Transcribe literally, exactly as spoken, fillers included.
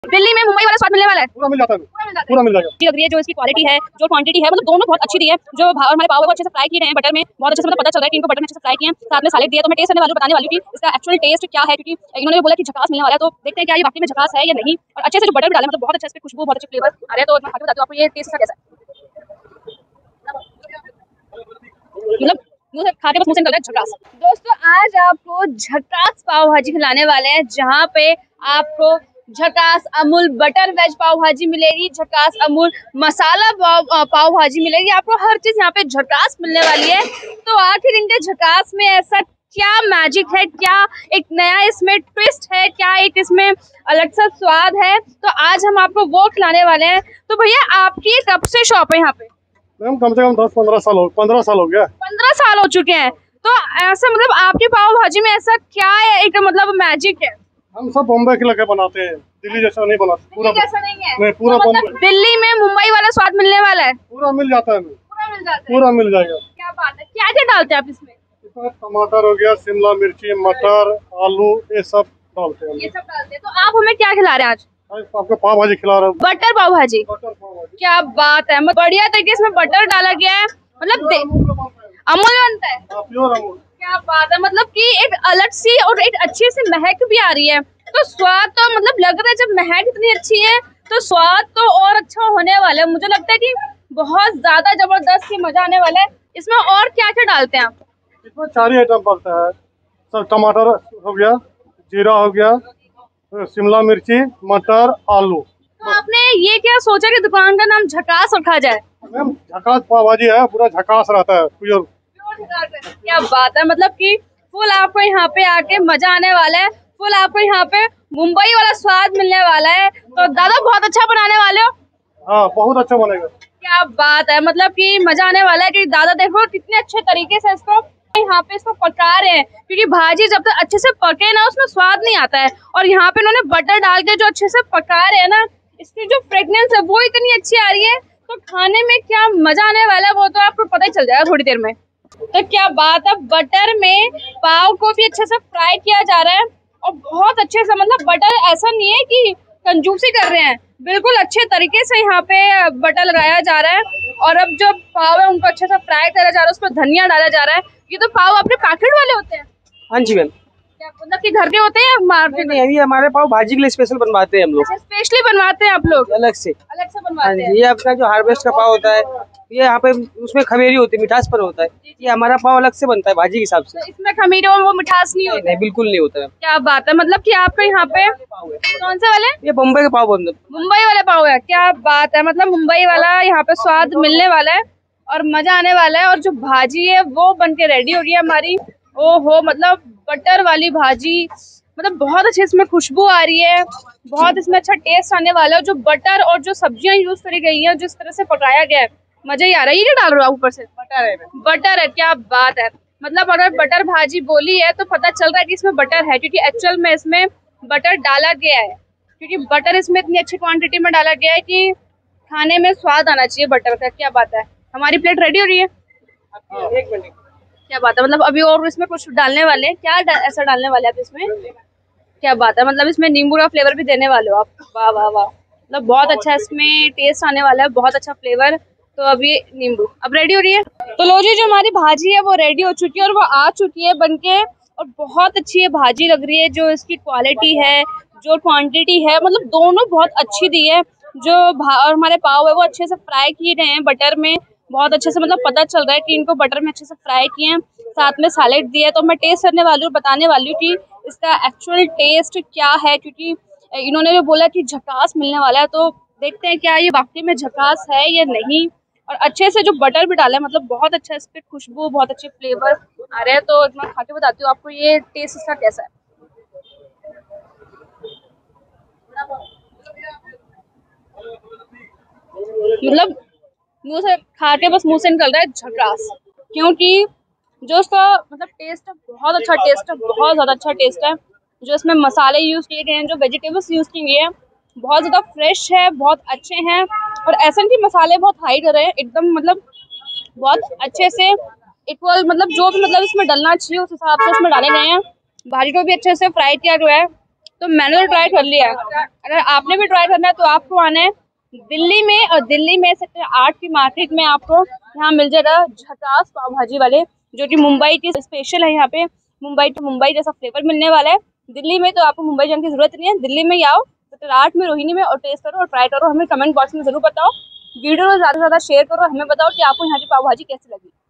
दिल्ली में मुंबई वाला स्वाद मिलने वाला है, पूरा मिल जाता है, पूरा मिल जाएगा। लग रही है जो इसकी क्वालिटी है, जो क्वांटिटी है, मतलब दोनों बहुत अच्छी दी है। जो हमारे पाव को अच्छे से फ्राई किए हैं बटर में, बहुत अच्छे से मतलब पता चल रहा है कि इनको बटर में अच्छे से फ्राई किए हैं, साथ में सैलेड दिया। तो मैं टेस्ट करने वाली बताने वाली थी इसका एक्चुअल टेस्ट क्या है, क्योंकि इन्होंने बोला कि झकास मिलने वाला है। तो देखते हैं क्या ये वाकई में झकास है या नहीं। और अच्छे से जो बटर भी डाला मतलब बहुत अच्छा इसकी खुशबू, बहुत अच्छे फ्लेवर आ रहे हैं। तो मैं बताती हूँ आपको ये टेस्ट कैसा है, मतलब मुंह से खा के बस मुंह से निकल रहा है झकास। दोस्तों आज आपको झकास पाव भाजी खिलाने वाले हैं, जहाँ पे आपको झकास अमूल बटर वेज पाव भाजी मिलेगी, झकास अमूल मसाला पाव पाव भाजी मिलेगी। आपको हर चीज यहाँ पे झकास मिलने वाली है। तो आखिर इनके झकास में ऐसा क्या मैजिक है, क्या एक नया इसमें ट्विस्ट है, क्या एक इसमें अलग सा स्वाद है, तो आज हम आपको वो खिलाने वाले हैं। तो भैया आपकी कब से शॉप है यहाँ पे? मैम कम से कम दस पंद्रह साल हो पंद्रह साल हो गया। पंद्रह साल हो चुके हैं। तो ऐसा मतलब आपकी पाव भाजी में ऐसा क्या है एक मतलब मैजिक है? हम सब बॉम्बे के लगे बनाते हैं, दिल्ली जैसा नहीं बनाते। पूरा जैसा नहीं है, नहीं, पूरा तो मतलब दिल्ली में मुंबई वाला स्वाद मिलने वाला है। पूरा मिल जाता है, पूरा मिल जाता है, पूरा मिल जाएगा। क्या बात है। क्या क्या डालते हैं आप इसमें? इसमें टमाटर हो गया, शिमला मिर्ची, मटर, आलू, ये सब डालते हैं। ये सब डालते हैं। तो आप हमें क्या खिला रहे हैं आज? आपको पाव भाजी खिला रहा हूँ, बटर पाव भाजी। बटर पाव भाजी। क्या बात है, बढ़िया तरीके से बटर डाला गया है, मतलब अमूल बनता है, प्योर अमूल। क्या बात है, मतलब कि एक अलग सी और एक अच्छी सी महक भी आ रही है। तो स्वाद तो मतलब लग रहा है जब महक इतनी अच्छी है तो स्वाद तो और अच्छा होने वाला है। मुझे लगता है कि बहुत ज्यादा जबरदस्त ही मजा आने वाला है। इसमें और क्या क्या डालते हैं आप? इसमें चार ही आइटम पड़ता है सब। टमाटर हो गया, जीरा हो गया, शिमला मिर्ची, मटर, आलू। तो आपने ये क्या सोचा कि दुकान का नाम झकास रखा जाए? मैम झकास पाव भाजी है, पूरा झकास रहता है, प्योर। क्या बात है, मतलब कि फुल आपको यहाँ पे आके मजा आने वाला है, फुल आपको यहाँ पे मुंबई वाला स्वाद मिलने वाला है। तो दादा बहुत अच्छा बनाने वाले हो। हाँ बहुत अच्छा बनेगा। क्या बात है, मतलब कि मजा आने वाला है कि दादा देखो कितने अच्छे तरीके से इसको यहाँ पे इसको पका रहे हैं, क्योंकि भाजी जब तक अच्छे से पके ना उसमें स्वाद नहीं आता है। और यहाँ पे उन्होंने बटर डाल के जो अच्छे से पका रहे हैं ना, इसकी जो फ्रेगनेंस है वो इतनी अच्छी आ रही है। तो खाने में क्या मजा आने वाला है वो तो आपको पता ही चल जाएगा थोड़ी देर में। तो क्या बात है, बटर में पाव को भी अच्छे से फ्राई किया जा रहा है और बहुत अच्छे से, मतलब बटर ऐसा नहीं है कि कंजूसी कर रहे हैं, बिल्कुल अच्छे तरीके से यहाँ पे बटर लगाया जा रहा है। और अब जो पाव है उनको अच्छे से फ्राई करा जा रहा है, उसमें धनिया डाला जा रहा है। ये तो पाव अपने पैकेट वाले होते हैं? हाँ जी मैम। क्या मतलब कि घर के होते हैं मार्केट में? नहीं, हमारे पाव भाजी के लिए स्पेशल बनवाते हैं हम लोग। स्पेशली बनवाते हैं आप लोग? अलग से अलग से बनवाते हैं। ये अपना जो हार्वेस्ट का पाव होता है, ये यहाँ पे उसमें खमीरी होती है, मिठास पर होता है। ये हमारा पाव अलग से बनता है भाजी के हिसाब से। तो इसमें खमीरी और वो मिठास नहीं होता? नहीं, बिल्कुल नहीं होता है। क्या बात है, मतलब कि आपके यहाँ पे कौन से वाले? ये बम्बई के पाव बनते हैं। मुंबई वाले पाव है। क्या बात है, मतलब मुंबई वाला यहाँ पे स्वाद मिलने वाला है और मजा आने वाला है। और जो भाजी है वो बन के रेडी हो रही है हमारी। ओहो, मतलब बटर वाली भाजी, मतलब बहुत अच्छी इसमें खुशबू आ रही है, बहुत इसमें अच्छा टेस्ट आने वाला है। जो बटर और जो सब्जियां यूज करी गई हैं, जिस तरह से पकाया गया है, मजा ही आ रहा है। ये क्या डाल रहे हो ऊपर से? बटर है। बटर है, क्या बात है, मतलब अगर बटर भाजी बोली है तो पता चल रहा है कि इसमें बटर है, क्योंकि एक्चुअल में इसमें बटर डाला गया है। क्योंकि बटर इसमें इतनी अच्छी क्वांटिटी में डाला गया है कि खाने में स्वाद आना चाहिए बटर का। क्या बात है, हमारी प्लेट रेडी हो रही है। एक मिनट। क्या बात है, मतलब अभी और इसमें कुछ डालने वाले हैं? क्या डा, ऐसा डालने वाले आप इसमें? क्या बात है, मतलब इसमें नींबू का फ्लेवर भी देने वाले हो आप? वाह वाह वाह, मतलब बहुत अच्छा इसमें टेस्ट आने वाला है, बहुत अच्छा फ्लेवर। तो अभी नींबू अब रेडी हो रही है। तो लो जी, जो हमारी भाजी है वो रेडी हो चुकी है और वो आ चुकी है बनके, और बहुत अच्छी ये भाजी लग रही है। जो इसकी क्वालिटी है, जो क्वांटिटी है, मतलब दोनों बहुत अच्छी दी है। जो और हमारे पाव है वो अच्छे से फ्राई किए गए हैं बटर में, बहुत अच्छे से, मतलब पता चल रहा है कि इनको बटर में अच्छे से फ्राई किए हैं, साथ में सैलेड दिया है। तो मैं टेस्ट करने वाली हूँ, बताने वाली हूँ कि इसका एक्चुअल टेस्ट क्या है, क्योंकि इन्होंने जो बोला कि झकास मिलने वाला है। तो देखते हैं क्या ये वाकई में झकास है या नहीं। और अच्छे से जो बटर भी डाला है, मतलब बहुत अच्छा इस पर खुशबू, बहुत अच्छे फ्लेवर आ रहे हैं। तो मैं खा के बताती हूँ आपको ये टेस्ट इसका कैसा है। मतलब मुंह से खा के बस मुंह से निकल रहा है झकास, क्योंकि जो इसका मतलब टेस्ट है, बहुत अच्छा टेस्ट है, बहुत ज्यादा अच्छा टेस्ट है। जो इसमें मसाले यूज किए गए हैं, जो वेजिटेबल्स यूज किए गए हैं, बहुत ज्यादा फ्रेश है, बहुत अच्छे हैं। और ऐसा नहीं मसाले बहुत हाई कर रहे हैं, एकदम मतलब बहुत अच्छे से इक्वल, मतलब जो भी मतलब इसमें डलना चाहिए उस हिसाब से इसमें डाले गए हैं। भाजी को भी अच्छे से फ्राई किया गया है। तो मैंने तो ट्राई कर लिया है। अगर आपने भी ट्राई करना है तो आपको आना है दिल्ली में, और दिल्ली में सेक्टर आठ की मार्केट में आपको यहाँ मिल जाएगा झकास पाव भाजी वाले, जो कि मुंबई की स्पेशल है। यहाँ पे मुंबई टू मुंबई जैसा फ्लेवर मिलने वाला है। दिल्ली में तो आपको मुंबई जाने की जरूरत नहीं है, दिल्ली में ही आओ सेक्टर आठ में रोहिणी में और टेस्ट करो और ट्राई करो। हमें कमेंट बॉक्स में जरूर बताओ, वीडियो को ज्यादा से ज्यादा शेयर करो, हमें बताओ कि आपको यहाँ की पाव भाजी कैसी लगी।